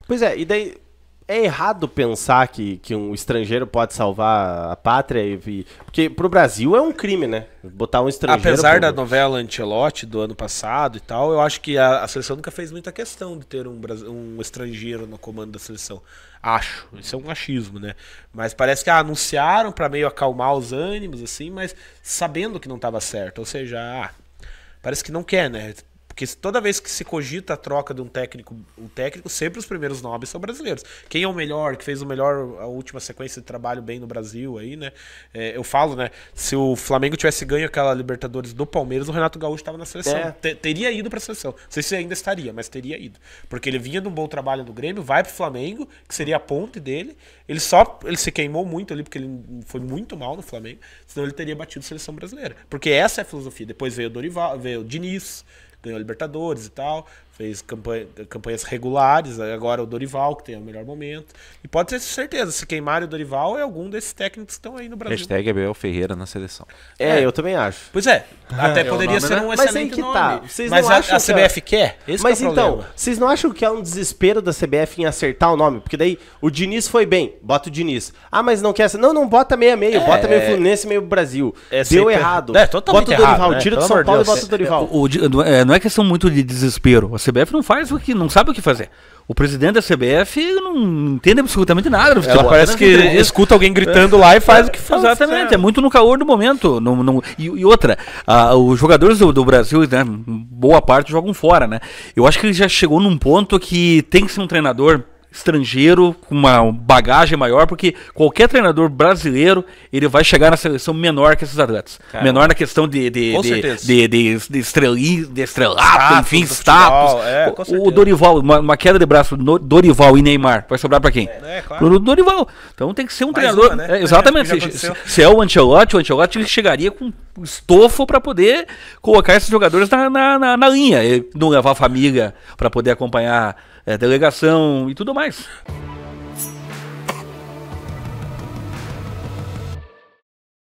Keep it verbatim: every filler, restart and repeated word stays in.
Pois é, e daí é errado pensar que, que um estrangeiro pode salvar a pátria, e, e- porque pro Brasil é um crime, né? Botar um estrangeiro... Apesar pro- da novela Ancelotti do ano passado e tal, eu acho que a, a seleção nunca fez muita questão de ter um, brasi- um estrangeiro no comando da seleção. Acho. Isso é um achismo, né? Mas parece que ah, anunciaram pra meio acalmar os ânimos, assim, mas sabendo que não tava certo. Ou seja, ah, parece que não quer, né? Porque toda vez que se cogita a troca de um técnico, um técnico, sempre os primeiros nomes são brasileiros. Quem é o melhor, que fez o melhor, a última sequência de trabalho bem no Brasil aí, né? É, eu falo, né? Se o Flamengo tivesse ganho aquela Libertadores do Palmeiras, o Renato Gaúcho estava na seleção. É. Te- teria ido pra seleção. Não sei se ainda estaria, mas teria ido. Porque ele vinha de um bom trabalho no Grêmio, vai pro Flamengo, que seria a ponte dele. Ele só ele se queimou muito ali, porque ele foi muito mal no Flamengo, senão ele teria batido a seleção brasileira. Porque essa é a filosofia. Depois veio o Dorival, veio o Diniz, ganhou a Libertadores e tal, fez campanha, campanhas regulares, agora o Dorival, que tem o melhor momento. E pode ter certeza, se queimarem o Dorival, é algum desses técnicos que estão aí no Brasil. Hashtag Abel Ferreira na seleção. É, É. eu também acho. Pois é, até É o poderia nome, ser né? um Mas aí excelente que nome. tá, vocês Mas não a, acham a que C B F quer? Esse Mas que é o então, problema. vocês não acham que é um desespero da C B F em acertar o nome? Porque daí o Diniz foi bem, bota o Diniz. Ah, mas não quer essa. Não, não bota meio a meio, É, bota meio é- Fluminense, meio Brasil. é Deu sempre- errado. É, totalmente bota o Dorival, errado, né? tira do Pelo São amor de Paulo e Deus. bota o Dorival. O- o- não é não é questão muito de desespero. A C B F não faz o que, não sabe o que fazer. O presidente da C B F não entende absolutamente nada do Ela futebol. parece Né? que Entrevista. escuta alguém gritando lá e faz o que faz. Exatamente, é muito no calor do momento. No, no- e, e outra, ah, os jogadores do, do Brasil, né, boa parte jogam fora, né? Eu acho que ele já chegou num ponto que tem que ser um treinador estrangeiro com uma bagagem maior, porque qualquer treinador brasileiro ele vai chegar na seleção menor que esses atletas. Menor na questão de de, Com de, certeza. de, de, de, estreli, de estrelato, Status enfim, do futebol, status. é, com o, certeza. o Dorival, uma, uma queda de braço, no, Dorival e Neymar, vai sobrar pra quem? É, claro. Pro Dorival. Então tem que ser um Mais treinador. uma, né? É, exatamente. É, que já se, aconteceu. se é o Ancelotti, o Ancelotti ele chegaria com estofo pra poder colocar esses jogadores na, na, na, na linha. E não levar a família pra poder acompanhar é, delegação e tudo mais.